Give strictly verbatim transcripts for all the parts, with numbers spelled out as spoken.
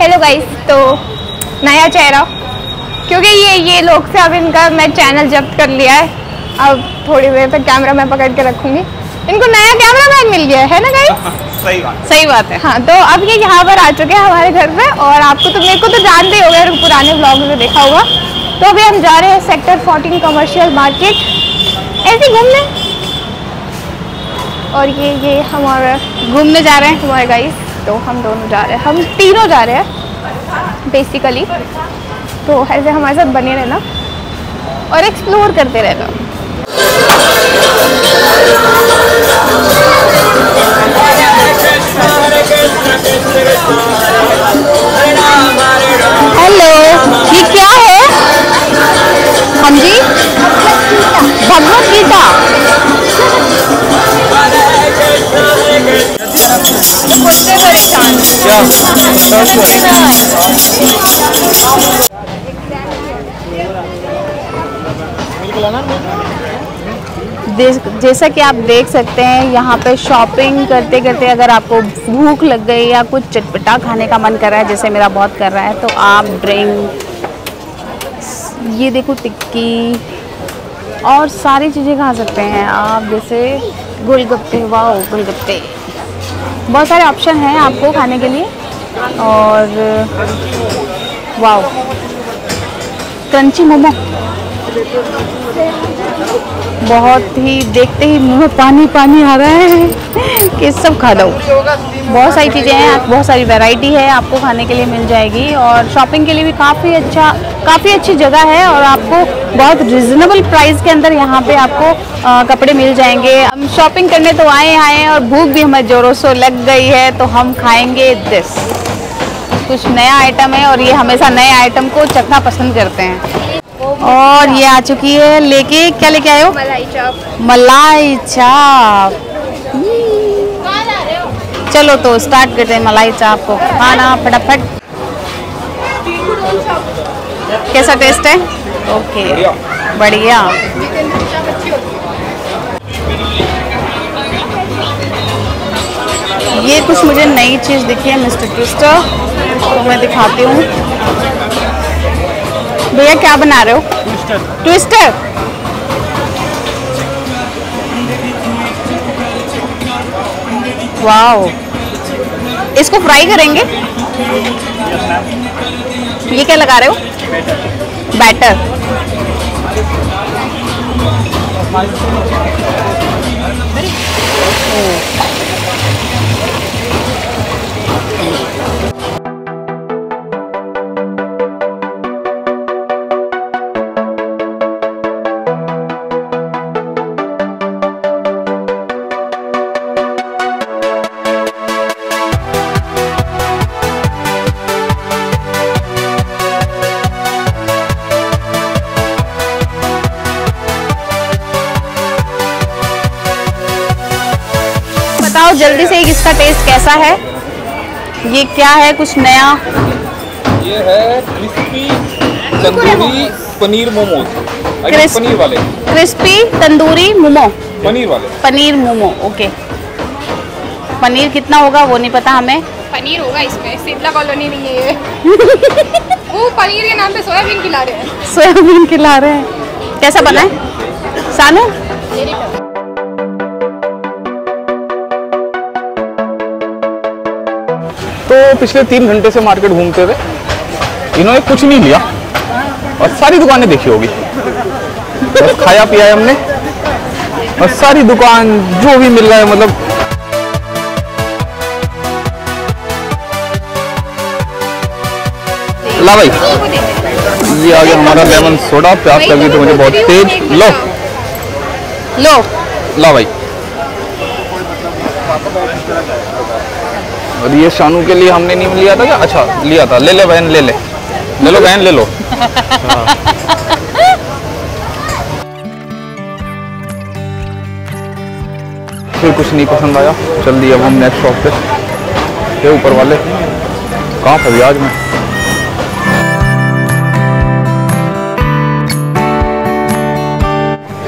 Hello guys, तो नया चेहरा, क्योंकि ये ये लोग से अब इनका मैं चैनल जब्त कर लिया है। अब थोड़ी देर तक कैमरा मैं पकड़ के रखूंगी। इनको नया कैमरा मैन मिल गया है ना गाइस? सही बात सही बात है। हाँ, तो अब ये यहाँ पर आ चुके हैं हमारे घर पे, और आपको तो मेरे को तो जानते ही होंगे, पुराने ब्लॉग में देखा होगा। तो अभी हम जा रहे हैं सेक्टर फोर्टीन कमर्शियल मार्केट ऐसे घूमने, और ये ये हमारा घूमने जा रहे हैं हमारे गाइस। तो हम दोनों जा रहे हैं, हम तीनों जा रहे हैं बेसिकली। तो ऐसे हमारे साथ बने रहना और एक्सप्लोर करते रहना। हेलो, ये क्या है? हाँ जी, भगवत गीता। जैसा कि आप देख सकते हैं, यहाँ पे शॉपिंग करते करते अगर आपको भूख लग गई या कुछ चटपटा खाने का मन कर रहा है, जैसे मेरा बहुत कर रहा है, तो आप ड्रिंक, ये देखो टिक्की और सारी चीज़ें खा सकते हैं आप। जैसे गोलगप्पे, वाह गोलगप्पे, बहुत सारे ऑप्शन हैं आपको खाने के लिए। और वाह, क्रंची मोमो, बहुत ही देखते ही मुंह में पानी पानी आ रहा है कि सब खा लो। बहुत सारी चीज़ें हैं, बहुत सारी वैरायटी है आपको खाने के लिए मिल जाएगी, और शॉपिंग के लिए भी काफ़ी अच्छा काफ़ी अच्छी जगह है, और आपको बहुत रिजनेबल प्राइस के अंदर यहाँ पे आपको आ, कपड़े मिल जाएंगे। हम शॉपिंग करने तो आए आए और भूख भी हमें जोरों से लग गई है, तो हम खाएंगे दिस। कुछ नया आइटम है, और ये हमेशा नए आइटम को चखना पसंद करते हैं। और ये आ चुकी है लेके, क्या लेके आए हो? मलाई चाप। मलाई चाप, चलो तो स्टार्ट करते हैं मलाई चाप को खाना फटाफट। कैसा टेस्ट है? ओके, बढ़िया। ये कुछ मुझे नई चीज़ दिखी है, मिस्टर ट्विस्टर, तो मैं दिखाती हूँ। भैया क्या बना रहे हो? ट्विस्टर। ट्विस्टर, वाओ, इसको फ्राई करेंगे? ये क्या लगा रहे हो? बैटर। बताओ जल्दी से इसका टेस्ट कैसा है? ये क्या है, कुछ नया? ये है क्रिस्पी तंदूरी पनीर मोमोज, पनीर वाले। क्रिस्पी तंदूरी मोमो, पनीर वाले, पनीर मोमो। ओके, पनीर कितना होगा वो नहीं पता हमें। पनीर होगा इसमें, शिमला कॉलोनी नहीं है ये। वो पनीर के नाम पे सोयाबीन खिला रहे हैं। सोयाबीन खिला रहे हैं। कैसा बना है सानू? तो पिछले तीन घंटे से मार्केट घूमते हुए इन्होंने कुछ नहीं लिया, और सारी दुकानें देखी होगी, बस खाया पिया है हमने, और सारी दुकान जो भी मिल रहा है, मतलब ला भाई, ये आ गया हमारा लेमन सोडा। प्यास लगी तो मुझे बहुत तेज, लो लो ला भाई। और ये शानू के लिए हमने नहीं लिया था क्या? अच्छा लिया था, ले ले बहन, ले ले ले लो बहन, ले लो। हाँ। फिर कुछ नहीं पसंद आया, चल दिया अब हम नेक्स्ट शॉप पे। ये ऊपर वाले कहाँ था आज में?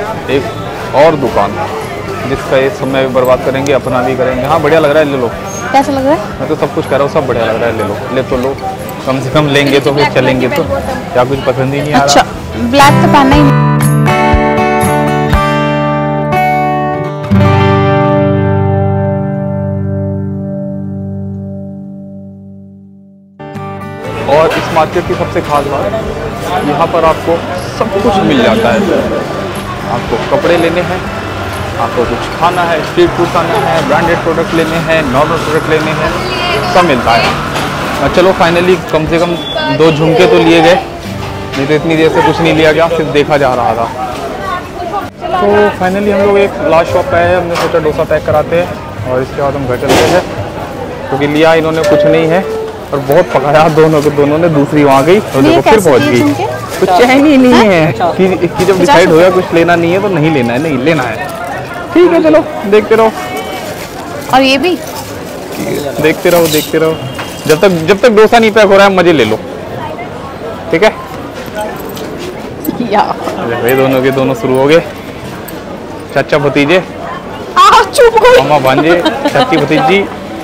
एक और दुकान जिसका ये समय बर्बाद करेंगे, अपना भी करेंगे। हाँ बढ़िया लग रहा है, ले लो। कैसा लग रहा है? मैं तो सब कुछ कर रहा हूँ, सब बढ़िया लग रहा है। ले लो, ले तो लो, कम से कम लेंगे तो फिर चलेंगे तो। क्या कुछ पसंद ही नहीं आ अच्छा, रहा। ब्लैक तो पहनना ही नहीं। और इस मार्केट की सबसे खास बात, यहाँ पर आपको सब कुछ मिल जाता है। आपको कपड़े लेने हैं, आपको कुछ खाना है, स्ट्रीट फूड खाना है, ब्रांडेड प्रोडक्ट लेने हैं, नॉर्मल प्रोडक्ट लेने हैं, सब मिलता है। चलो फाइनली कम से कम दो झुमके तो लिए गए, नहीं तो इतनी देर से कुछ नहीं लिया गया, सिर्फ देखा जा रहा था। तो फाइनली हम लोग एक लास्ट शॉप पे आए, हमने सोचा डोसा पैक कराते हैं और इसके बाद हम घर चलते हैं, क्योंकि लिया इन्होंने कुछ नहीं है और बहुत पकाया दोनों को, दोनों ने दूसरी वहाँ गई और देखो फिर पहुँच गई। कुछ चैन ही नहीं है कि, कि जब डिसाइड हो गया कुछ लेना नहीं है तो नहीं लेना है, नहीं लेना है। ठीक है चलो देखते रहो। और ये भी देखते रहो देखते रहो, जब तक जब तक डोसा नहीं पैक हो रहा है मजे ले लो, ठीक है। ये दोनों के दोनों शुरू हो गए, चाचा भतीजे, चुप गई। मामा भांजे, चाची भतीजी।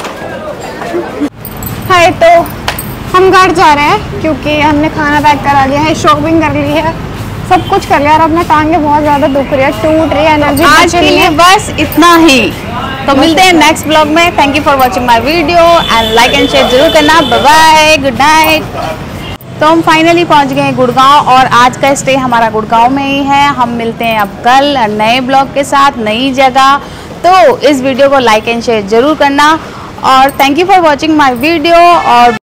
हाय, तो हम घर जा रहे हैं क्योंकि हमने खाना पैक करा लिया है, शॉपिंग कर ली है, सब कुछ कर लिया और अपने टांगे बहुत ज़्यादा दुख रही है, टूट रही है, एनर्जी आज के लिए बस इतना ही। तो मिलते हैं नेक्स्ट ब्लॉग में। Thank you for watching my video and like and share जरूर करना। Bye bye, good night. तो हम फाइनली पहुंच गए गुड़गांव और आज का स्टे हमारा गुड़गांव में ही है। हम मिलते हैं अब कल नए ब्लॉग के साथ, नई जगह। तो इस वीडियो को लाइक एंड शेयर जरूर करना और thank you for watching my video. और